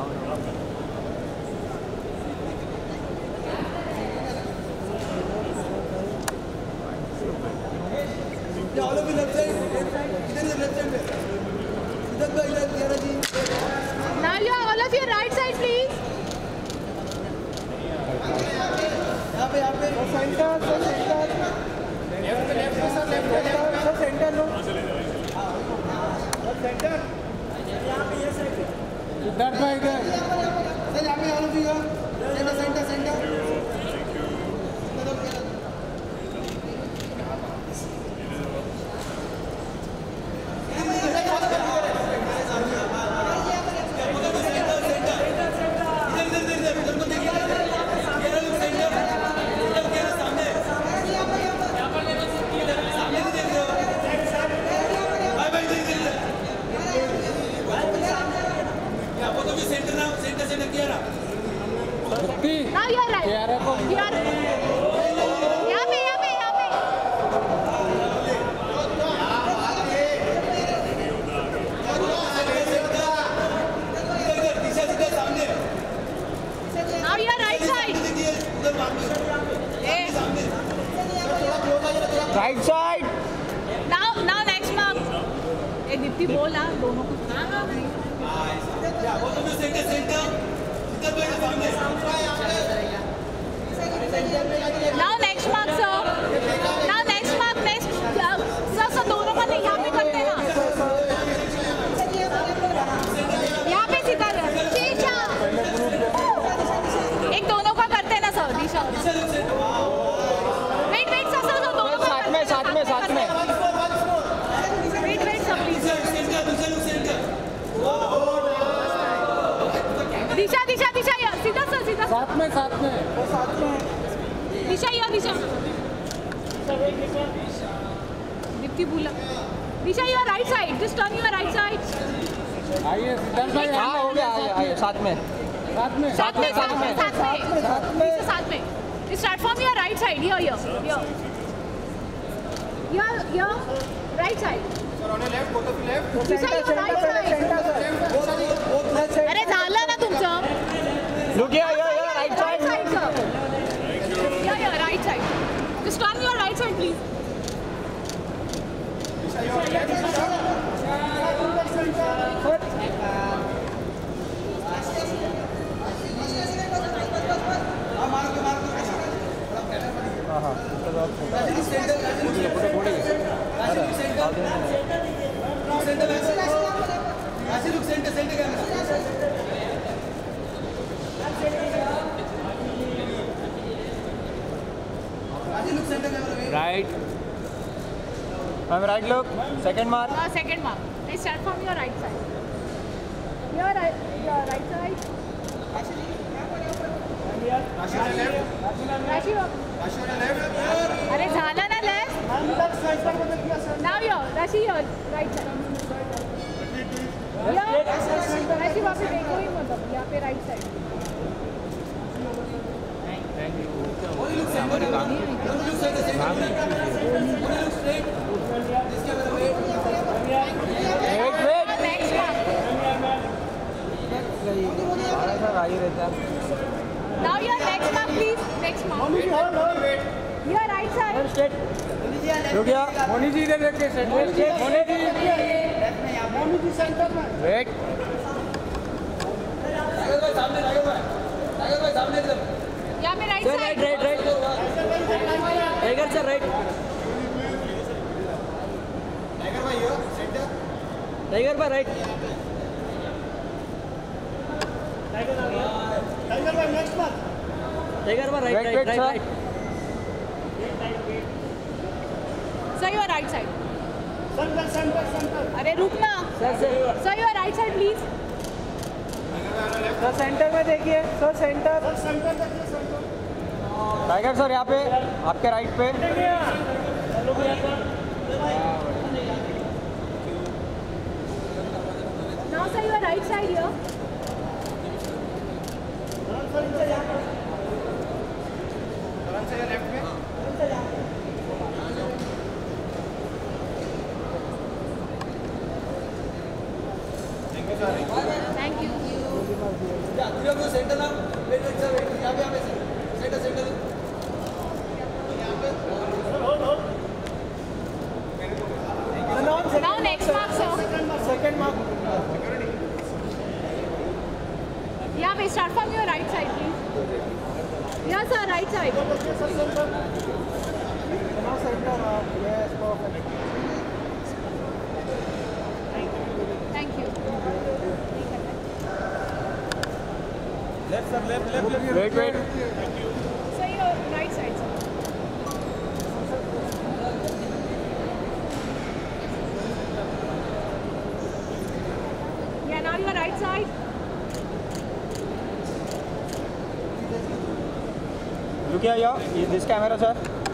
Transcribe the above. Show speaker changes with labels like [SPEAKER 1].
[SPEAKER 1] all of you left side. Idhar left side पे. इधर पे इधर कियारा जी.
[SPEAKER 2] Now you all of you right side please.
[SPEAKER 1] यहाँ पे सेंटर सेंटर लो. सेंटर. यहाँ पे ये साइड. इधर पे इधर. सर यहाँ पे all of you centre.
[SPEAKER 2] Now you are right. You are. यहाँ पे. Now you are right side.
[SPEAKER 1] Right side.
[SPEAKER 2] Now next mark. एक दीप्ति बोला दोनों को. Now next mark sir. Now next mark next. Sir दोनों का नहीं यहाँ पे करते हैं. यहाँ पे सीधा शीशा. एक दोनों का करते हैं ना सर दिशा. Wait सर दोनों का
[SPEAKER 1] साथ में.
[SPEAKER 2] Wait sir please. दिशा सीधा सर सीधा.
[SPEAKER 1] साथ में.
[SPEAKER 2] दिशा. दीप्ति बोला. दिशा you are right side. Just turn your right side.
[SPEAKER 1] आइए सिद्धार्थ भाई. हाँ हो गया. आइए साथ में.
[SPEAKER 2] साथ में. Start from your right side. Here. Your right side.
[SPEAKER 1] Sir on your left, both of you left.
[SPEAKER 2] Disha, your right side. अरे झालं ना तुमचं.
[SPEAKER 1] Look here, right side.
[SPEAKER 2] Right side, sir. Yeah, right side. Just turn your right side, please.
[SPEAKER 1] Right. Ma'am, right look. Second mark.
[SPEAKER 2] Second mark. Let's start from your right side. Your right side. Rashi, अरे झाला ना left. Now your Rashi your right side. Rashi वहाँ पे देखो ही मतलब यहाँ पे right side.
[SPEAKER 1] Only look straight. Wait.
[SPEAKER 2] Next mark. Now your next mark, please. Next mark. Your right side.
[SPEAKER 1] Look here. Moni ji इधर देखिए. Moni ji center में. Wait.
[SPEAKER 2] यहाँ पे right side.
[SPEAKER 1] Right. Tiger sir, right. Tiger by right. Tiger by next mark. Tiger by right.
[SPEAKER 2] Sir, your right side.
[SPEAKER 1] Center.
[SPEAKER 2] अरे रुकना. Sir, your right side, please.
[SPEAKER 1] Sir centre में देखिए. Sir centre. Tiger sir यहाँ पे आपके right पे.
[SPEAKER 2] Now, sir, your right side here. Thank you.
[SPEAKER 1] of center now. Wait, sir, wait. यहाँ पे sir. Center.
[SPEAKER 2] Now next mark, sir.
[SPEAKER 1] Second mark.
[SPEAKER 2] Yeah, we start from your right side, please. Yes, sir, right side.
[SPEAKER 1] Now center. Yes, perfect.
[SPEAKER 2] Thank you.
[SPEAKER 1] Left, sir. Left. Wait.
[SPEAKER 2] Sir, your right side, sir. Yeah, now your right side.
[SPEAKER 1] Look here, this camera, sir.